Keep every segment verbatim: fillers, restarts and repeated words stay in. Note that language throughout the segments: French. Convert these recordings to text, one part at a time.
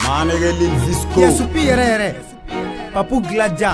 Anegeli Visco. Yasupi yere yere. Papu Gladia.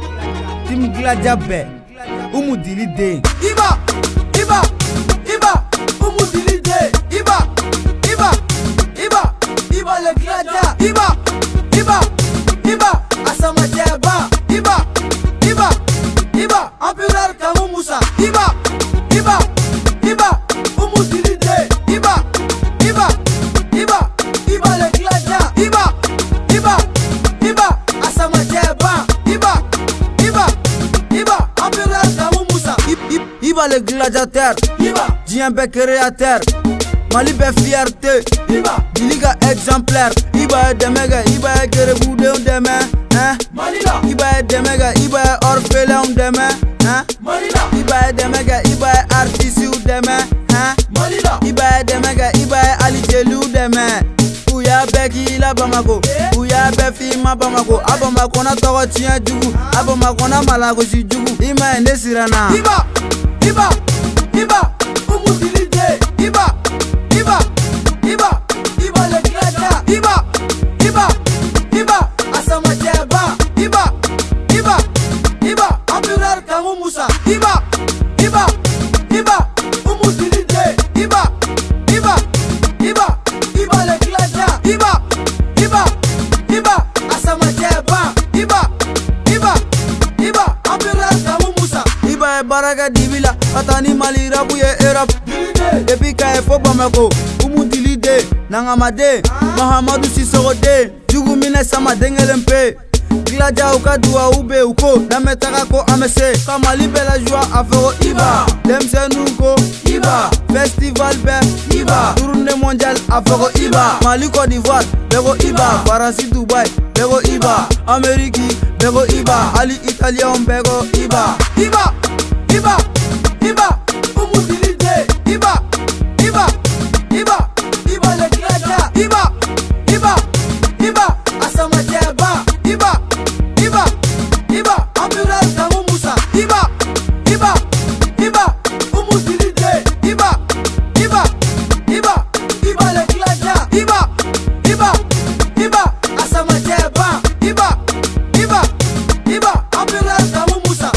Tim Gladia be. Umu dili de. Iba, Iba, Iba, Umu dili de. Iba, Iba, Iba, Iba le Gladia. Iba, Iba, Iba, Asama Jeba. Iba, Iba, Iba, Empereur Kamou Moussa. Iba, Iba, Iba, Umu dili de. Iba, Iba, Iba, Iba le Gladia. Iba, Iba, Iba, Asama Jeba. Iba, Iba, Iba, Empereur Kamou Moussa. Iba le gladiateur. Iba, Djembe créateur. Mali be fierté. Iba, Diliga exemplaire. Iba demega, Iba kerebu de deme. Hein? Malila, Iba demega, Iba orphelin deme. Hein? Malila, Iba demega, Iba artiste deme. Hein? Malila, Iba demega, Iba Ali Jelu deme. Uya beki la Bamako. Uya befi ma Bamako. Abamako na togo tiya jugu. Abamako na malago si jugu. Ima ende sirana. Iba, Iba, Iba, Umu dili de. Iba, Iba, Iba, Iba le Gladia. Iba, Iba, Iba, Asama Jeba. Iba, Iba, Iba, Empereur Kamou Moussa. Iba, Iba, Iba, Umu dili de. Iba, Iba, Iba, Iba le Gladia. Iba, Iba, Iba, Asama Jeba. Iba, Iba, Iba, Empereur Kamou Moussa. Iba e baraka dibila. Atani Mali rabu ye Europe. Dili de, Depuis ka e fo Bamako. Umu dili de. Nangamade. Mahamadou Sissoko de. Jugu mine sama dengelempe. Gladia uka duwa ube uko. Nametaka ko amese. Kamali bela joie afero Iba. Demse nuko Iba. Festival be Iba. Tournée mondiale afero Iba. Mali Côte d'Ivoire bego Iba. Faransi Dubai bego Iba. Ameriki bego Iba. Ali Italien bego Iba. Iba, Iba, Iba, Umu dili de. Iba, Iba, Iba, Iba le Gladia. Iba, Iba, Iba, Asama Jeba. Iba, Iba, Iba, Empereur Kamou Moussa. Iba, Iba, Iba, Umu dili de. Iba, Iba, Iba, Iba le Gladia. Iba, Iba, Iba, Asama Jeba. Iba, Iba, Iba, Empereur Kamou Moussa.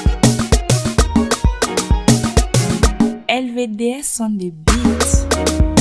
L V D S on the beat.